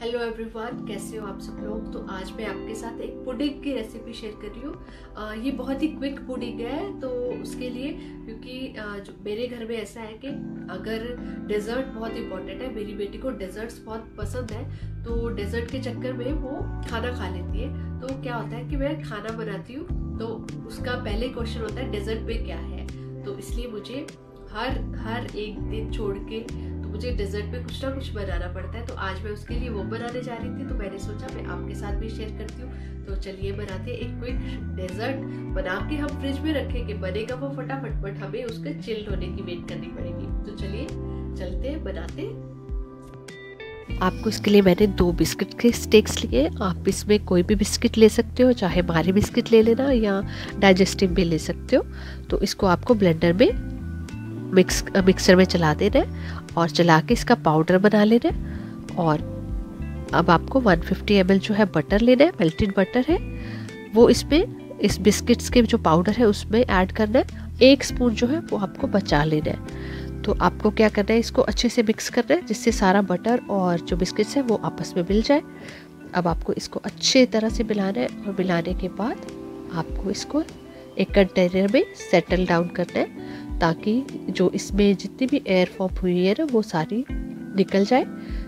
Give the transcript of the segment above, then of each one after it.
Hello everyone, कैसे हो आप सब लोग। तो आज मैं आपके साथ एक पुडिंग की रेसिपी शेयर कर रही हूँ। ये बहुत ही क्विक पुडिंग है। तो उसके लिए क्योंकि जो मेरे घर में ऐसा है कि अगर डेजर्ट बहुत इंपॉर्टेंट है, मेरी बेटी को डेजर्ट्स बहुत पसंद है, तो डेजर्ट के चक्कर में वो खाना खा लेती है। तो क्या होता है कि मैं खाना बनाती हूँ तो उसका पहले क्वेश्चन होता है डेजर्ट में क्या है। तो इसलिए मुझे हर एक दिन छोड़ के मुझे डेजर्ट में कुछ ना कुछ बनाना पड़ता है। तो आज मैं उसके लिए वो बनाने जा रही थी, तो मैंने सोचा मैं आपके साथ भी शेयर करती हूँ। तो चलिए बनाते हैं एक क्विक डेजर्ट। बना के हम फ्रिज में रखेंगे, बनेगा वो फटाफट, बट हमें उसके चिल्ड होने की वेट करनी पड़ेगी। तो चलिए चलते हैं, बनाते हैं। आपको इसके लिए मैंने 2 बिस्किट के स्टिक्स लिए। आप इसमें कोई भी बिस्किट ले सकते हो, चाहे मारी बिस्किट ले लेना या डाइजेस्टिव भी ले सकते हो। तो इसको आपको ब्लेंडर में मिक्सर में चला देना है और चला के इसका पाउडर बना लेना है। और अब आपको 150 ml जो है बटर लेना है, मेल्टेड बटर है, वो इसमें इस बिस्किट्स के जो पाउडर है उसमें ऐड करना है। 1 स्पून जो है वो आपको बचा लेना है। तो आपको क्या करना है, इसको अच्छे से मिक्स करना है जिससे सारा बटर और जो बिस्किट्स है वो आपस में मिल जाए। अब आपको इसको अच्छे तरह से मिलाना है और मिलाने के बाद आपको इसको एक कंटेनर में सेटल डाउन करना है, ताकि जो इसमें जितनी भी एयर फॉर्म हुई है ना वो सारी निकल जाए।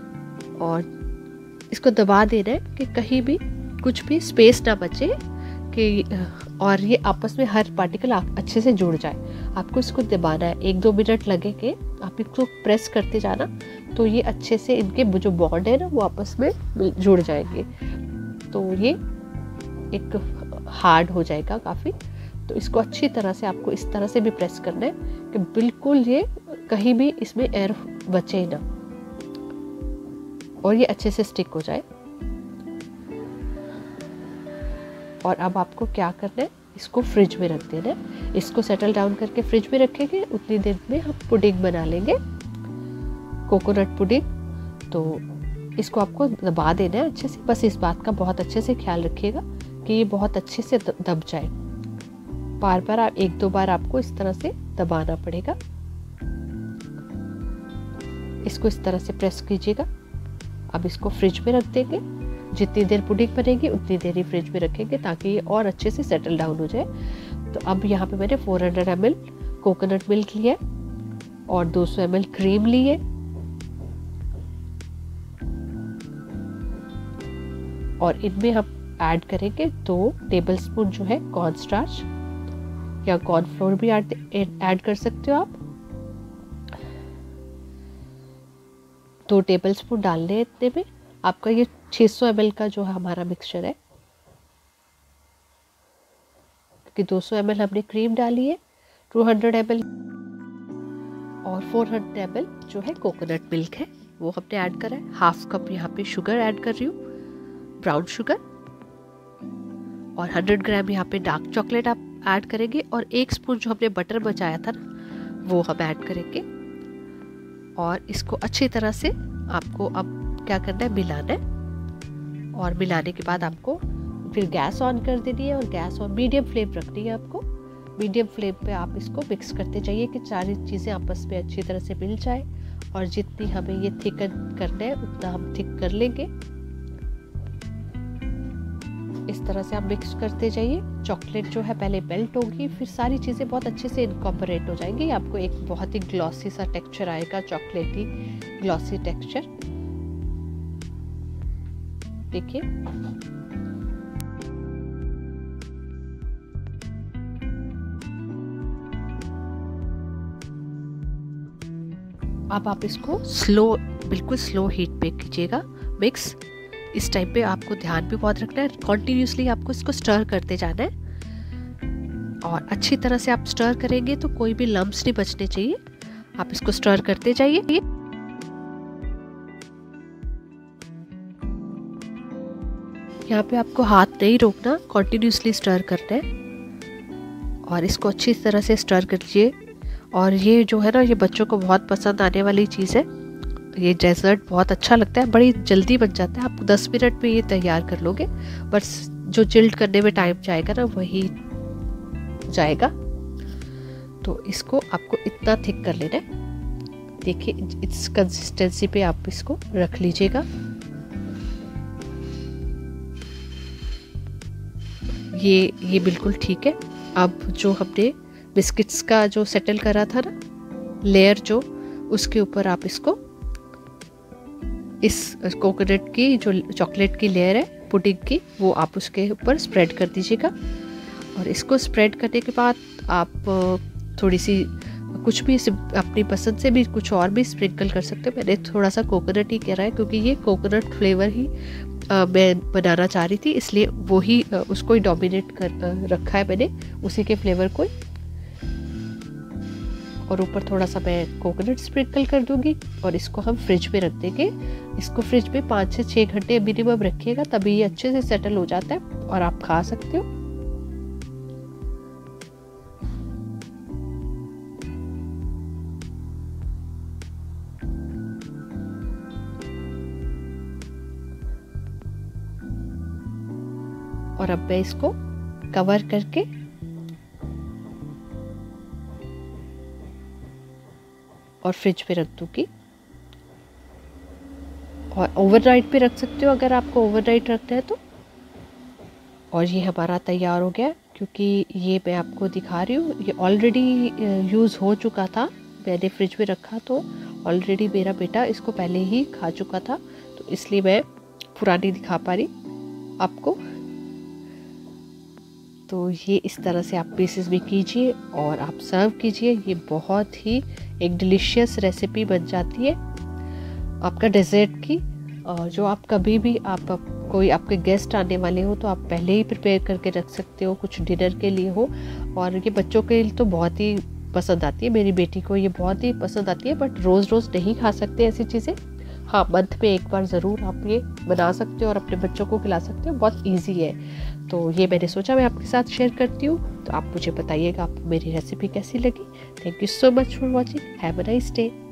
और इसको दबा देना है कि कहीं भी कुछ भी स्पेस ना बचे कि और ये आपस में हर पार्टिकल अच्छे से जुड़ जाए। आपको इसको दबाना है, 1-2 मिनट लगेंगे। आप इसको प्रेस करते जाना तो ये अच्छे से इनके जो बॉन्ड है ना वो आपस में जुड़ जाएंगे। तो ये एक हार्ड हो जाएगा काफ़ी। तो इसको अच्छी तरह से आपको इस तरह से भी प्रेस करना है कि बिल्कुल ये कहीं भी इसमें एयर बचे ना और ये अच्छे से स्टिक हो जाए। और अब आपको क्या करना है, इसको फ्रिज में रख देना है। इसको सेटल डाउन करके फ्रिज में रखेंगे, उतनी देर में हम पुडिंग बना लेंगे, कोकोनट पुडिंग। तो इसको आपको दबा देना है अच्छे से। बस इस बात का बहुत अच्छे से ख्याल रखिएगा कि ये बहुत अच्छे से दब जाए। बार बार 1-2 बार आपको इस तरह से दबाना पड़ेगा। इसको इस तरह से प्रेस कीजिएगा। अब इसको फ्रिज में रख देंगे। जितनी देर पुडिंग बनेगी उतनी देर ही फ्रिज में रखेंगे ताकि ये और अच्छे से सेटल डाउन हो जाए। तो अब यहाँ पे मैंने 400 ml कोकोनट मिल्क लिया और 200 ml क्रीम ली है। और इनमें हम ऐड करेंगे 2 टेबलस्पून जो है कॉर्न स्टार्च या कॉर्नफ्लोर भी ऐड कर सकते हो आप। 2 टेबलस्पून डालने हैं इतने में। आपका ये 600 ml का जो है हमारा मिक्सचर है, क्योंकि 200 ml हमने क्रीम डाली है, 200 ml और 400 ml जो है कोकोनट मिल्क है वो हमने ऐड करा है। 1/2 कप यहाँ पे शुगर ऐड कर रही हूँ, ब्राउन शुगर। और 100 ग्राम यहाँ पे डार्क चॉकलेट आप ऐड करेंगे। और 1 स्पून जो हमने बटर बचाया था ना वो हम ऐड करेंगे। और इसको अच्छी तरह से आपको अब क्या करना है, मिलाना है। और मिलाने के बाद आपको फिर गैस ऑन कर देनी है और गैस ऑन मीडियम फ्लेम रखनी है आपको। मीडियम फ्लेम पे आप इसको मिक्स करते जाइए कि सारी चीज़ें आपस में अच्छी तरह से मिल जाए। और जितनी हमें ये थिकन करना है उतना हम थिक कर लेंगे। इस तरह से आप मिक्स करते जाइए। चॉकलेट जो है पहले मेल्ट होगी, फिर सारी चीज़ें बहुत अच्छे से इनकॉर्पोरेट हो जाएंगी। आपको एक बहुत ही ग्लॉसी सा टेक्सचर आएगा, चॉकलेटी ग्लॉसी टेक्सचर। देखिए अब आप इसको बिल्कुल स्लो हीट पे कीजिएगा मिक्स। इस टाइम पे आपको ध्यान भी बहुत रखना है, कॉन्टिन्यूसली आपको इसको स्टर करते जाना है। और अच्छी तरह से आप स्टर करेंगे तो कोई भी लम्प्स नहीं बचने चाहिए। आप इसको स्टर करते जाइए। यहाँ पे आपको हाथ नहीं रोकना, कॉन्टिन्यूसली स्टर करना है। और इसको अच्छी तरह से स्टर कर लीजिए। और ये जो है ना, ये बच्चों को बहुत पसंद आने वाली चीज़ है। ये डेजर्ट बहुत अच्छा लगता है, बड़ी जल्दी बन जाता है। आप 10 मिनट में ये तैयार कर लोगे, बस जो चिल्ड करने में टाइम जाएगा ना वही जाएगा। तो इसको आपको इतना थिक कर लेना है। देखिए इस कंसिस्टेंसी पे आप इसको रख लीजिएगा। ये बिल्कुल ठीक है। अब जो हमने बिस्किट्स का जो सेटल करा था ना लेयर, जो उसके ऊपर आप इसको इस कोकोनट की जो चॉकलेट की लेयर है पुडिंग की, वो आप उसके ऊपर स्प्रेड कर दीजिएगा। और इसको स्प्रेड करने के बाद आप थोड़ी सी कुछ भी अपनी पसंद से भी कुछ और भी स्प्रिंकल कर सकते हो। मैंने थोड़ा सा कोकोनट ही करा है क्योंकि ये कोकोनट फ्लेवर ही मैं बनाना चाह रही थी, इसलिए वो ही उसको ही डोमिनेट कर रखा है मैंने, उसी के फ्लेवर को। और ऊपर थोड़ा सा मैं कोकोनट स्प्रिंकल कर दूंगी और इसको हम फ्रिज में रख देंगे। इसको फ्रिज में 5 से 6 घंटे मिनिमम रखिएगा, तभी ये अच्छे से सेटल हो जाता है और आप खा सकते हो। और अब मैं इसको कवर करके और फ्रिज पे रख दूंगी। और ओवरनाइट पे रख सकते हो अगर आपको ओवरनाइट रखना है तो। और ये हमारा तैयार हो गया, क्योंकि ये मैं आपको दिखा रही हूँ, ये ऑलरेडी यूज़ हो चुका था, मैंने फ्रिज में रखा तो ऑलरेडी मेरा बेटा इसको पहले ही खा चुका था, तो इसलिए मैं पुरानी दिखा पा रही आपको। तो ये इस तरह से आप पीसेस भी कीजिए और आप सर्व कीजिए। ये बहुत ही एक डिलीशियस रेसिपी बन जाती है आपका डेजर्ट की। और जो आप कभी भी कोई आपके गेस्ट आने वाले हो तो आप पहले ही प्रिपेयर करके रख सकते हो, कुछ डिनर के लिए हो। और ये बच्चों के लिए तो बहुत ही पसंद आती है, मेरी बेटी को ये बहुत ही पसंद आती है। बट रोज़ रोज़ नहीं खा सकते ऐसी चीज़ें, हाँ मंथ में एक बार ज़रूर आप ये बना सकते हो और अपने बच्चों को खिला सकते हो, बहुत इजी है। तो ये मैंने सोचा मैं आपके साथ शेयर करती हूँ। तो आप मुझे बताइएगा आपको मेरी रेसिपी कैसी लगी। Thank you so much for watching. Have a nice day.